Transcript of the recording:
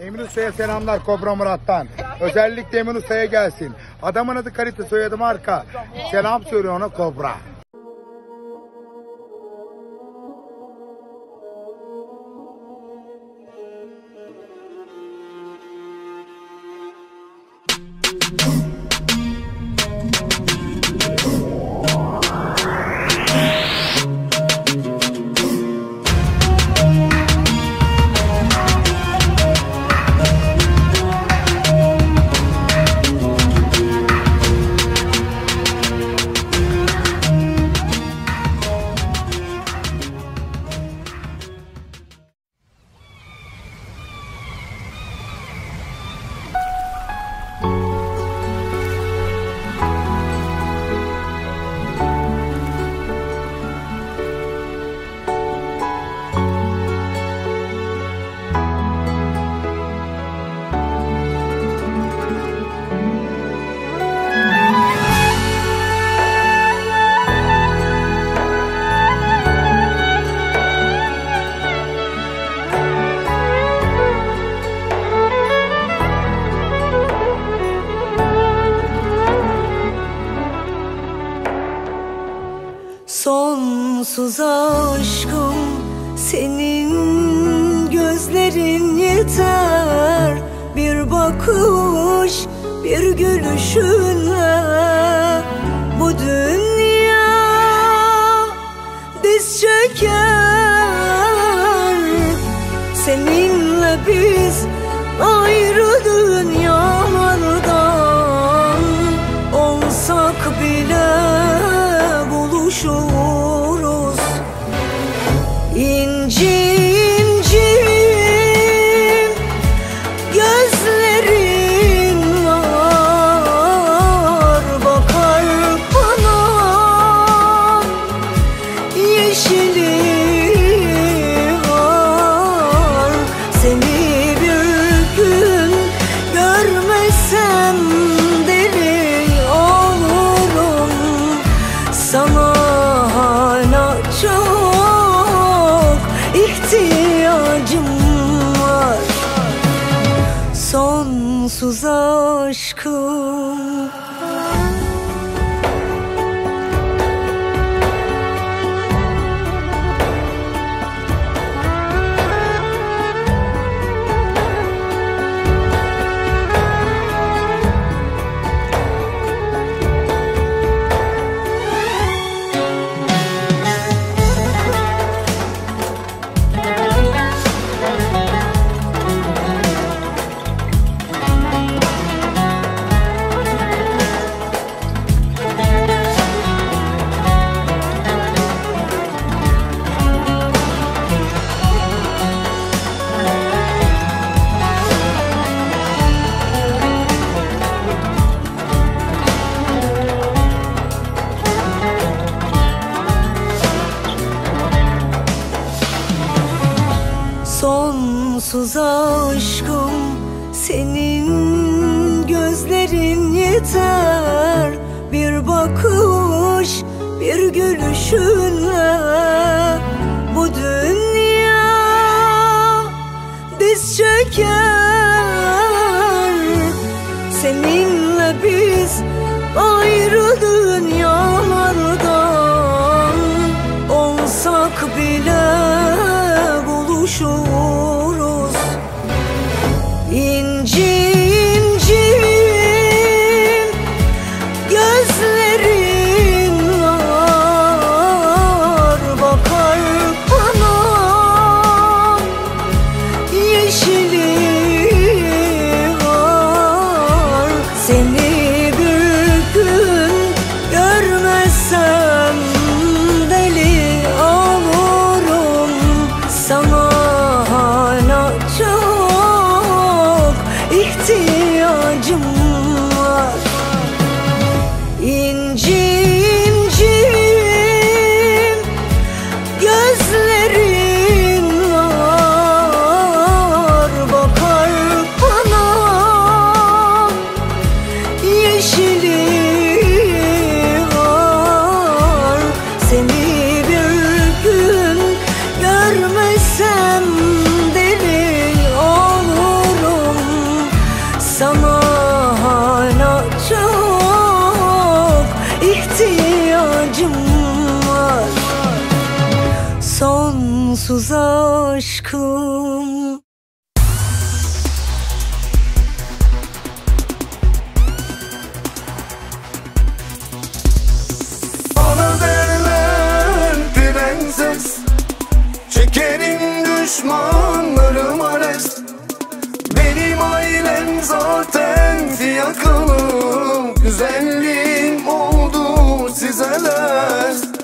Emin Usta'ya selamlar Kobra Murat'tan. Özellikle Emin Usta'ya gelsin. Adamın adı Kalite, soyadı marka. Selam söylüyor ona Kobra. Sonsuz aşkım senin gözlerin yeter. Bir bakış, bir gülüşünle bu dünya diz çöker. Seninle biz ayrı dünyalardan olsak bile buluşuruz. İnci inci gözlerin var, bakar bana yeşili var. Seni bir gün görmesem deli olurum. Sana hala çok ihtiyacım var. Sonsuz aşkım. Sonsuz aşkım senin gözlerin yeter. Bir bakış, bir gülüşünle bu dünya diz çöker. Seninle biz ayrı dünyalardan olsak bile buluşuruz. İnci inci gözlerin var, bakar bana yeşili var. Seni bir gün görmezsem deli olurum. Sana hala çok ihtiyacım var. İnci inci gözlerin var, bakar bana yeşili var. Seni bir gün görmesem deli olurum. sonsuz aşkım. Bana derler prenses, çekerim düşmanlarıma rest. Benim ailem zaten fiyakalı, güzelliğim oldu size ders.